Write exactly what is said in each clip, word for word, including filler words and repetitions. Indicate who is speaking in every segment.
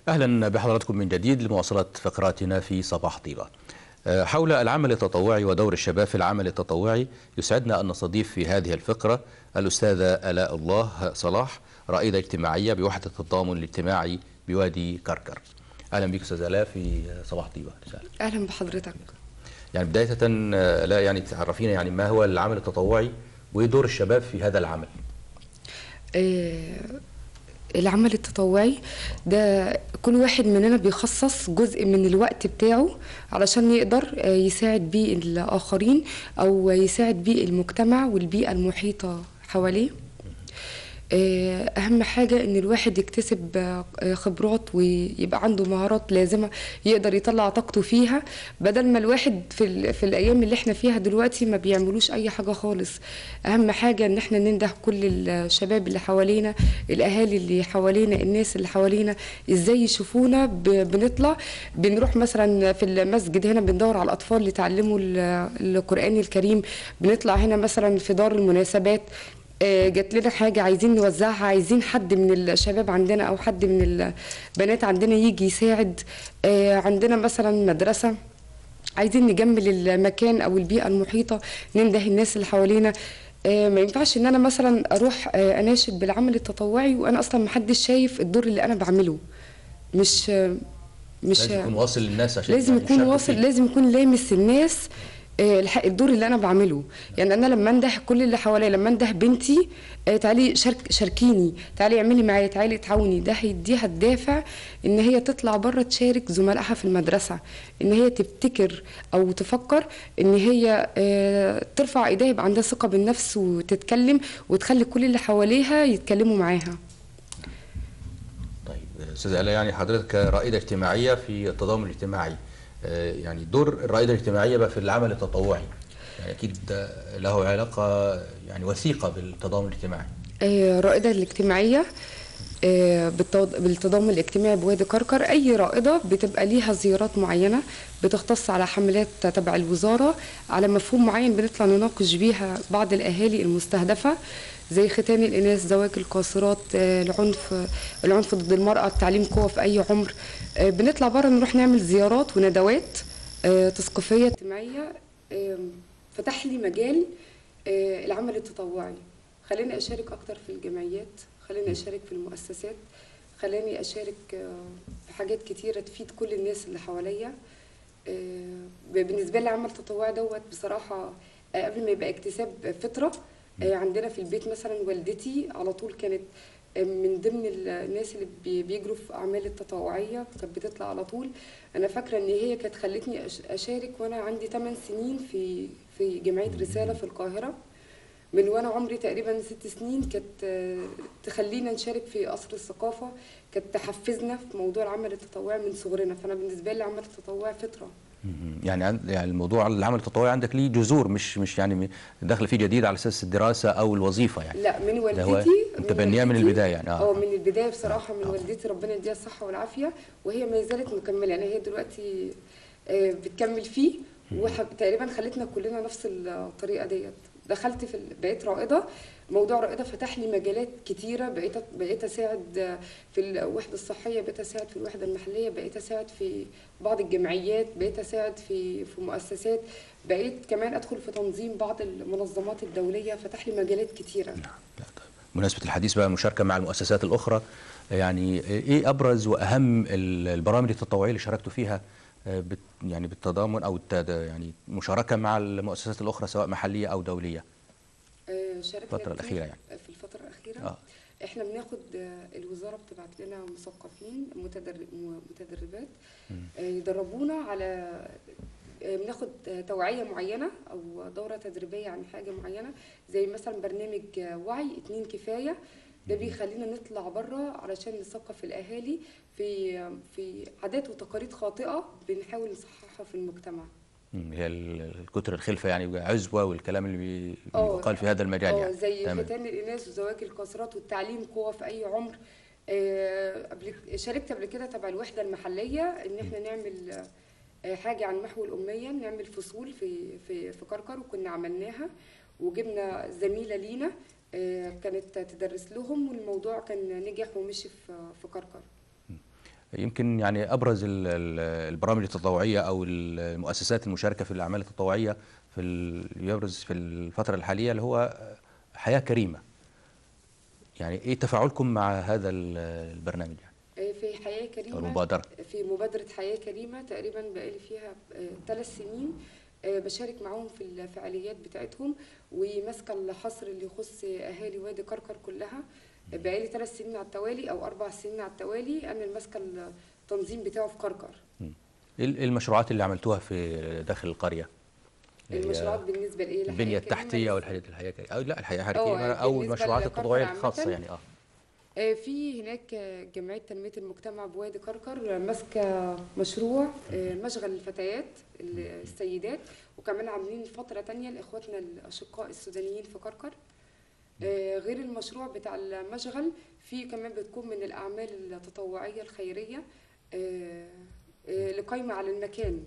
Speaker 1: أهلا بحضراتكم من جديد لمواصلة فقراتنا في صباح طيبة. حول العمل التطوعي ودور الشباب في العمل التطوعي، يسعدنا أن نستضيف في هذه الفقرة الأستاذة آلاء الله صلاح، رائدة اجتماعية بوحدة التضامن الاجتماعي بوادي كركر. أهلا بك أستاذة آلاء في صباح طيبة.
Speaker 2: أهلا بحضرتك.
Speaker 1: يعني بداية لا يعني تعرفينا يعني ما هو العمل التطوعي ودور الشباب في هذا العمل؟
Speaker 2: إيه العمل التطوعي ده كل واحد مننا بيخصص جزء من الوقت بتاعه علشان يقدر يساعد بيه الآخرين أو يساعد بيه المجتمع والبيئة المحيطة حواليه. أهم حاجة إن الواحد يكتسب خبرات ويبقى عنده مهارات لازمة يقدر يطلع طاقته فيها، بدل ما الواحد في, في الأيام اللي احنا فيها دلوقتي ما بيعملوش أي حاجة خالص. أهم حاجة إن احنا ننده كل الشباب اللي حوالينا، الأهالي اللي حوالينا، الناس اللي حوالينا، إزاي يشوفونا بنطلع بنروح مثلا في المسجد هنا بندور على الأطفال اللي يتعلموا القرآن الكريم، بنطلع هنا مثلا في دار المناسبات جات لنا حاجة عايزين نوزعها، عايزين حد من الشباب عندنا أو حد من البنات عندنا يجي يساعد. عندنا مثلا مدرسة عايزين نجمل المكان أو البيئة المحيطة، ننده الناس اللي حوالينا. ما ينفعش إن أنا مثلا أروح أناشد بالعمل التطوعي وأنا أصلا محدش شايف الدور اللي أنا بعمله. مش مش
Speaker 1: لازم يكون واصل للناس عشان
Speaker 2: لازم
Speaker 1: يعني
Speaker 2: يكون واصل
Speaker 1: فيه.
Speaker 2: لازم يكون لامس الناس الدور اللي انا بعمله. يعني انا لما انده كل اللي حواليا، لما انده بنتي تعالي شارك شاركيني، تعالي اعملي معايا، تعالي تعاوني، ده هيديها الدافع ان هي تطلع بره تشارك زملائها في المدرسه، ان هي تبتكر او تفكر ان هي ترفع ايديها، يبقى عندها ثقه بالنفس وتتكلم وتخلي كل اللي حواليها يتكلموا معاها.
Speaker 1: طيب استاذه آلاء، يعني حضرتك رائده اجتماعيه في التضامن الاجتماعي، يعني دور الرائده الاجتماعيه بقى في العمل التطوعي يعني اكيد له علاقه يعني وثيقه بالتضامن الاجتماعي.
Speaker 2: الرائده الاجتماعيه بالتضامن الاجتماعي بوادي كركر، اي رائده بتبقى ليها زيارات معينه بتختص على حملات تبع الوزاره على مفهوم معين، بنطلع نناقش بيها بعض الاهالي المستهدفه زي ختان الاناث، زواج القاصرات، العنف العنف ضد المراه، التعليم قوه في اي عمر. بنطلع بره نروح نعمل زيارات وندوات تثقيفيه اجتماعيه. فتح لي مجال العمل التطوعي، خليني اشارك اكتر في الجمعيات، خليني اشارك في المؤسسات، خلاني اشارك في حاجات كتيره تفيد كل الناس اللي حواليا. بالنسبه لي العمل التطوعي دوت بصراحه قبل ما يبقى اكتساب فطره عندنا في البيت. مثلا والدتي على طول كانت من ضمن الناس اللي بيجروا في اعمال التطوعيه، كانت بتطلع على طول. انا فاكره ان هي كانت خلتني اشارك وانا عندي ثمان سنين في في جمعيه رساله في القاهره، من وانا عمري تقريبا ست سنين كانت تخلينا نشارك في قصر الثقافه، كانت تحفزنا في موضوع العمل التطوعي من صغرنا. فانا بالنسبه لي العمل التطوعي فطره.
Speaker 1: يعني يعني الموضوع العمل التطوعي عندك ليه جذور، مش مش يعني داخل فيه جديد على اساس الدراسه او الوظيفه يعني.
Speaker 2: لا، من والدتي
Speaker 1: متبنيه من البدايه يعني.
Speaker 2: اه من البدايه بصراحه من والدتي، ربنا يديها الصحه والعافيه، وهي ما زالت مكمله. يعني هي دلوقتي بتكمل فيه وتقريبا خلتنا كلنا نفس الطريقه ديت. دخلت في بقيت رائده، موضوع رائده فتح لي مجالات كتيره، بقيت بقيت اساعد في الوحده الصحيه، بقيت اساعد في الوحده المحليه، بقيت اساعد في بعض الجمعيات، بقيت اساعد في في مؤسسات، بقيت كمان ادخل في تنظيم بعض المنظمات الدوليه، فتح لي مجالات كتيره.
Speaker 1: نعم. بمناسبه الحديث بقى المشاركه مع المؤسسات الاخرى، يعني ايه ابرز واهم البرامج التطوعيه اللي شاركتوا فيها يعني بالتضامن او يعني مشاركه مع المؤسسات الاخرى سواء محليه او دوليه؟
Speaker 2: شاركنا
Speaker 1: الفتره الاخيره يعني.
Speaker 2: في الفتره الاخيره
Speaker 1: آه.
Speaker 2: احنا بناخد الوزاره بتبعت لنا مثقفين متدرب متدربات يدربونا على، بناخد توعيه معينه او دوره تدريبيه عن حاجه معينه، زي مثلا برنامج وعي اتنين كفايه. ده بيخلينا نطلع بره علشان نثقف الاهالي في في عادات وتقاليد خاطئه بنحاول نصححها في المجتمع.
Speaker 1: هي الكتر الخلفه يعني عزوه والكلام اللي بيقال في هذا المجال
Speaker 2: اه
Speaker 1: يعني.
Speaker 2: زي ختان الاناث وزواج القاصرات والتعليم قوه في اي عمر. قبل شاركت قبل كده تبع الوحده المحليه ان احنا نعمل حاجه عن محو الاميه، نعمل فصول في في في كركر، وكنا عملناها وجبنا زميله لينا كانت تدرس لهم، والموضوع كان نجح ومشي في في كركر.
Speaker 1: يمكن يعني ابرز ال- ال- البرامج التطوعيه او المؤسسات المشاركه في الاعمال التطوعيه في ال- يبرز في الفتره الحاليه اللي هو حياه كريمه. يعني ايه تفاعلكم مع هذا ال- البرنامج يعني
Speaker 2: في حياة
Speaker 1: او
Speaker 2: كريمة،
Speaker 1: المبادره؟
Speaker 2: في مبادرة حياة كريمة تقريبا بقالي فيها ثلاث سنين. آه، بشارك معاهم في الفعاليات بتاعتهم، وماسكة الحصر اللي يخص أهالي وادي كركر كلها. آه، بقالي ثلاث سنين على التوالي أو أربع سنين على التوالي أنا اللي ماسكة التنظيم بتاعه في كركر.
Speaker 1: مم. ايه ال- إيه المشروعات اللي عملتوها في داخل القريه؟ اللي هي
Speaker 2: المشروعات بالنسبة لإيه؟
Speaker 1: البنيه
Speaker 2: لحياة كريمة
Speaker 1: التحتيه او
Speaker 2: لسه.
Speaker 1: الحياه الحياه الكريمة- او لا الحياه الكريمه
Speaker 2: اه
Speaker 1: او
Speaker 2: بالنسبة
Speaker 1: المشروعات
Speaker 2: لكركر
Speaker 1: التطوعيه الخاصه
Speaker 2: عامة،
Speaker 1: يعني اه
Speaker 2: آه، في هناك آه، جمعية تنمية المجتمع بوادي كركر آه، ماسكة مشروع آه، مشغل الفتيات السيدات، وكمان عاملين فترة تانية لإخواتنا الأشقاء السودانيين في كركر. آه، غير المشروع بتاع المشغل، في كمان بتكون من الأعمال التطوعية الخيرية آه، آه، اللي قايمة على المكان.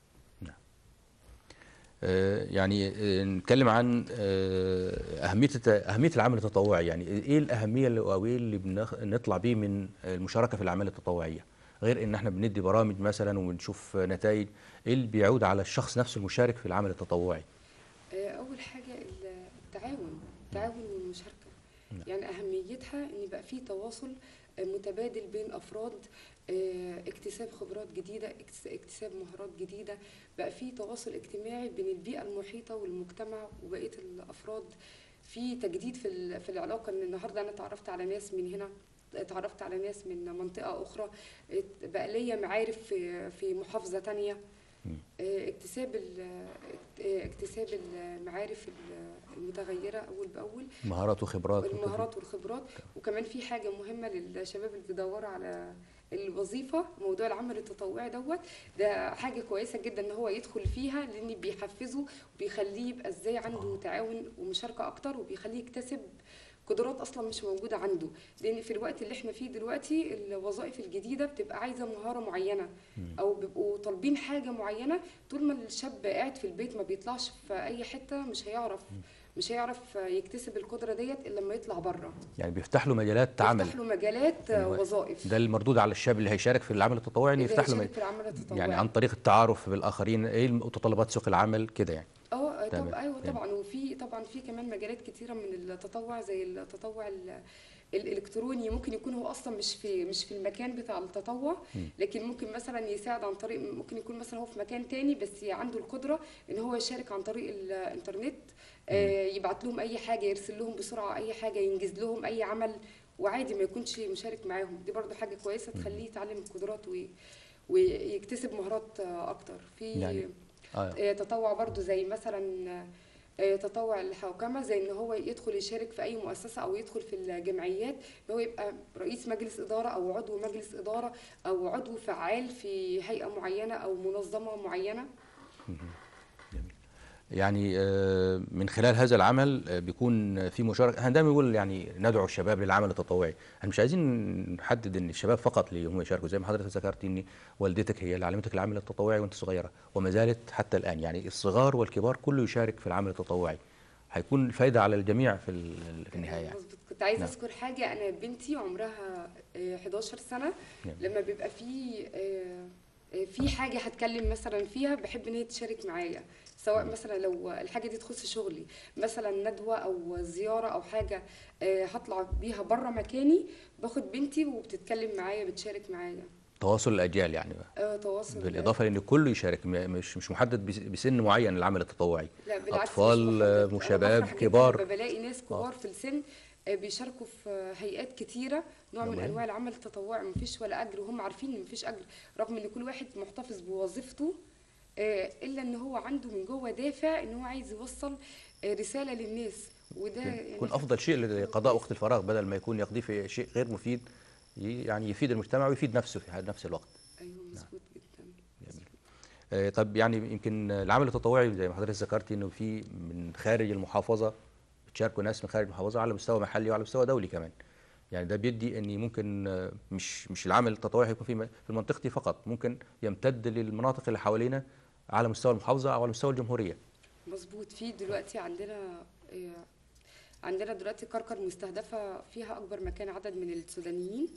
Speaker 1: آه، يعني آه، نتكلم عن آه، أهمية الت- أهمية العمل التطوعي. يعني إيه الأهمية اللي أو إيه اللي بنخ- نطلع بيه من المشاركة في الأعمال التطوعية، غير إن إحنا بندي برامج مثلا وبنشوف نتائج؟ إيه اللي بيعود على الشخص نفسه المشارك في العمل التطوعي؟
Speaker 2: آه، أول حاجة التعاون، التعاون والمشاركة. يعني أهميتها إن يبقى في تواصل آه، متبادل بين أفراد، آه، اكتساب خبرات جديدة، اكتس- اكتساب مهارات جديدة، بقى في تواصل اجتماعي بين البيئة المحيطة والمجتمع وبقية الأفراد، في تجديد في ال- في العلاقة. إن النهاردة أنا اتعرفت على ناس من هنا، اتعرفت على ناس من منطقة أخرى، ات- بقى ليا معارف في في محافظة تانية. آه، اكتساب ال- آه، اكتساب المعارف المتغيرة أول بأول،
Speaker 1: مهارات وخبرات وتدريب.
Speaker 2: المهارات والخبرات. وكمان في حاجة مهمة للشباب اللي بيدوروا على الوظيفة، موضوع العمل التطوعي دوت، ده حاجة كويسة جدا ان هو يدخل فيها، لان بيحفزه وبيخليه يبقى ازاي عنده تعاون ومشاركة اكتر، وبيخليه يكتسب قدرات اصلا مش موجودة عنده. لان في الوقت اللي احنا فيه دلوقتي الوظائف الجديدة بتبقى عايزة مهارة معينة، او بيبقوا طالبين حاجة معينة. طول ما الشاب قاعد في البيت ما بيطلعش في اي حتة، مش هيعرف مش هيعرف يكتسب القدرة ديت إلا لما يطلع بره.
Speaker 1: يعني بيفتح له مجالات عمل.
Speaker 2: يفتح له مجالات
Speaker 1: إن هو-
Speaker 2: وظائف.
Speaker 1: ده المردود على الشاب اللي هيشارك في العمل التطوعي، إن
Speaker 2: اللي
Speaker 1: يفتح له
Speaker 2: هيشارك
Speaker 1: مج-
Speaker 2: في العمل التطوعي
Speaker 1: يعني عن طريق التعارف بالآخرين، إيه متطلبات سوق العمل كده يعني.
Speaker 2: اه طب
Speaker 1: تمام.
Speaker 2: ايوه
Speaker 1: تمام.
Speaker 2: طبعا. وفي طبعا في كمان مجالات كتيره من التطوع، زي التطوع ال- الالكتروني. ممكن يكون هو اصلا مش في مش في المكان بتاع التطوع، لكن ممكن مثلا يساعد عن طريق، ممكن يكون مثلا هو في مكان تاني بس عنده القدره ان هو يشارك عن طريق الانترنت. آه يبعت لهم اي حاجه، يرسل لهم بسرعه اي حاجه، ينجز لهم اي عمل، وعادي ما يكونش مشارك معاهم. دي برضو حاجه كويسه تخليه يتعلم القدرات وي- ويكتسب مهارات آه، اكتر. في
Speaker 1: يعني آه.
Speaker 2: آه، تطوع برضو زي مثلا آه، تطوع الحوكمة، زي ان هو يدخل يشارك في اي مؤسسة او يدخل في الجمعيات، ان هو يبقى رئيس مجلس إدارة او عضو مجلس إدارة او عضو فعال في هيئة معينة او منظمة معينة.
Speaker 1: يعني آه، من خلال هذا العمل آه، بيكون في مشاركه. احنا دايما بنقول يعني ندعو الشباب للعمل التطوعي. احنا مش عايزين نحدد ان الشباب فقط اللي هم يشاركوا، زي ما حضرتك ذكرت ان والدتك هي اللي علمتك العمل التطوعي وانت صغيره وما زالت حتى الان. يعني الصغار والكبار كله يشارك في العمل التطوعي، هيكون الفايده على الجميع في ال- في النهايه يعني.
Speaker 2: مظبوط. كنت عايزة
Speaker 1: نعم.
Speaker 2: اذكر حاجة. انا بنتي عمرها آه، حداشر سنة.
Speaker 1: نعم.
Speaker 2: لما بيبقى في آه، آه، في حاجة هتكلم مثلا فيها، بحب ان هي تشارك معايا، سواء مثلا لو الحاجة دي تخص شغلي، مثلا ندوة او زيارة او حاجة آه، هطلع بيها بره مكاني، باخد بنتي وبتتكلم معايا، بتشارك معايا.
Speaker 1: تواصل الاجيال يعني،
Speaker 2: اه تواصل.
Speaker 1: بالاضافه لان كله يشارك، م- مش مش محدد بس- بسن معين للعمل التطوعي.
Speaker 2: لا بالعكس مش
Speaker 1: اطفال آه،
Speaker 2: محدد. انا
Speaker 1: شباب
Speaker 2: بفرح جدا لما
Speaker 1: كبار.
Speaker 2: بلاقي ناس
Speaker 1: اه
Speaker 2: كبار في السن آه، بيشاركوا في هيئات كتيره، نوع
Speaker 1: ده
Speaker 2: من
Speaker 1: مهم.
Speaker 2: انواع العمل التطوعي. مفيش ولا اجر، وهم عارفين ان مفيش اجر، رغم ان كل واحد محتفظ بوظيفته، آه، الا ان هو عنده من جوه دافع ان هو عايز يوصل آه، رساله للناس. وده
Speaker 1: يكون
Speaker 2: يعني
Speaker 1: يكون
Speaker 2: حاجه
Speaker 1: افضل شيء
Speaker 2: حاجة
Speaker 1: لقضاء
Speaker 2: كويسه.
Speaker 1: وقت الفراغ بدل ما يكون يقضيه في شيء غير مفيد. ي- يعني يفيد المجتمع ويفيد نفسه في نفس الوقت.
Speaker 2: ايوه مظبوط جدا.
Speaker 1: جميل. آه، طب يعني يمكن العمل التطوعي زي ما حضرتك ذكرت انه في من خارج المحافظه، بتشاركوا ناس من خارج المحافظه على مستوى محلي وعلى مستوى دولي كمان. يعني ده بيدي ان ممكن آه، مش مش العمل التطوعي هيكون في م- في منطقتي فقط، ممكن يمتد للمناطق اللي حوالينا على مستوى المحافظه او على مستوى الجمهوريه.
Speaker 2: مظبوط. في دلوقتي عندنا آه، عندنا دلوقتي كركر مستهدفة فيها أكبر مكان عدد من السودانيين.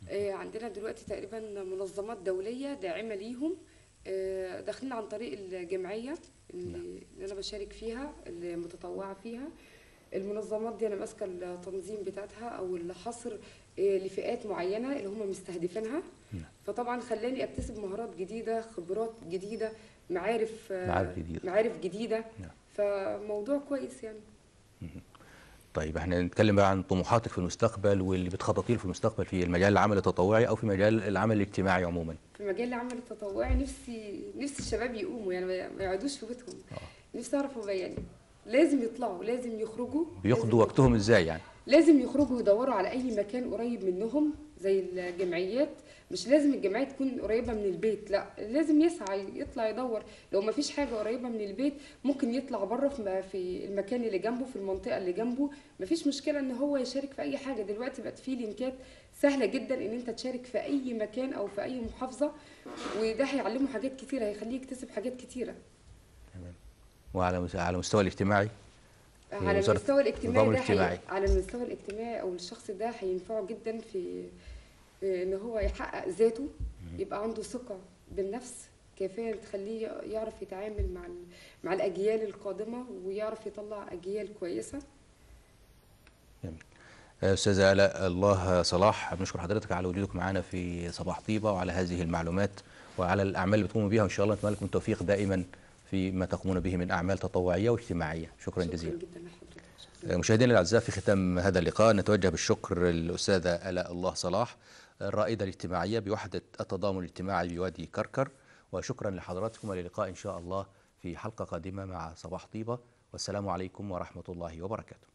Speaker 2: آه، عندنا دلوقتي تقريبا منظمات دولية داعمة ليهم، آه، داخلين عن طريق الجمعية اللي اللي أنا بشارك فيها، اللي متطوعة فيها. المنظمات دي أنا ماسكة التنظيم بتاعتها أو الحصر آه، لفئات معينة اللي هم مستهدفينها. فطبعا خلاني أكتسب مهارات جديدة، خبرات جديدة، معارف آه،
Speaker 1: معارف جديدة.
Speaker 2: معارف جديدة.
Speaker 1: نعم.
Speaker 2: فموضوع كويس يعني.
Speaker 1: طيب احنا نتكلم بقى عن طموحاتك في المستقبل واللي بتخططيه في المستقبل في المجال العمل التطوعي او في مجال العمل الاجتماعي عموما.
Speaker 2: في مجال العمل التطوعي نفسي نفسي الشباب يقوموا، يعني ما ما يقعدوش في بيتهم. نفسي اعرف يعني لازم يطلعوا، لازم يخرجوا.
Speaker 1: بياخدوا
Speaker 2: لازم
Speaker 1: وقتهم ازاي يعني؟
Speaker 2: لازم يخرجوا يدوروا على اي مكان قريب منهم زي الجمعيات. مش لازم الجمعيه تكون قريبه من البيت، لا لازم يسعى يطلع يدور. لو ما فيش حاجه قريبه من البيت ممكن يطلع بره في في المكان اللي جنبه، في المنطقه اللي جنبه. ما فيش مشكله ان هو يشارك في اي حاجه. دلوقتي بقت في لينكات سهله جدا ان انت تشارك في اي مكان او في اي محافظه، وده هيعلمه حاجات كتيره، هيخليه يكتسب حاجات كتيره.
Speaker 1: تمام. وعلى مس- على المستوى الاجتماعي في
Speaker 2: على
Speaker 1: وزارة
Speaker 2: المستوى الاجتماعي
Speaker 1: النظام
Speaker 2: ده
Speaker 1: الاجتماعي.
Speaker 2: هي... على المستوى الاجتماعي او الشخص ده هينفعه جدا في في ان هو يحقق ذاته، يبقى عنده ثقة بالنفس كفاية تخليه يعرف يتعامل مع ال... مع الاجيال القادمة ويعرف يطلع اجيال كويسة.
Speaker 1: جميل. أستاذة آلاء الله صلاح، بنشكر حضرتك على وجودك معنا في صباح طيبة وعلى هذه المعلومات وعلى الأعمال اللي بتقوموا بها، وإن شاء الله نتمنى لكم التوفيق دائما فيما تقومون به من أعمال تطوعية واجتماعية. شكرا جزيلا.
Speaker 2: شكرا جدا لحضرتك. شكرا.
Speaker 1: مشاهدينا الأعزاء، في ختام هذا اللقاء نتوجه بالشكر للأستاذة آلاء الله صلاح، الرائدة الاجتماعية بوحدة التضامن الاجتماعي بوادي كركر، وشكرا لحضراتكم، وللقاء إن شاء الله في حلقة قادمة مع صباح طيبة، والسلام عليكم ورحمة الله وبركاته.